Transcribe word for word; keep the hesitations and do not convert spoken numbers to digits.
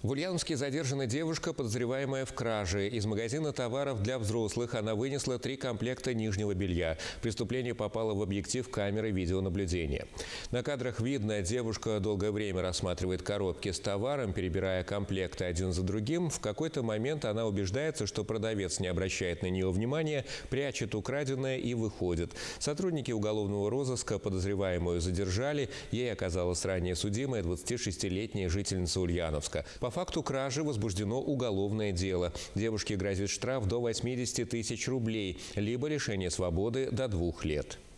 В Ульяновске задержана девушка, подозреваемая в краже. Из магазина товаров для взрослых она вынесла три комплекта нижнего белья. Преступление попало в объектив камеры видеонаблюдения. На кадрах видно, девушка долгое время рассматривает коробки с товаром, перебирая комплекты один за другим. В какой-то момент она убеждается, что продавец не обращает на нее внимания, прячет украденное и выходит. Сотрудники уголовного розыска подозреваемую задержали. Ей оказалась ранее судимая двадцатишестилетняя жительница Ульяновска. По факту кражи возбуждено уголовное дело. Девушке грозит штраф до восьмидесяти тысяч рублей, либо лишение свободы до двух лет.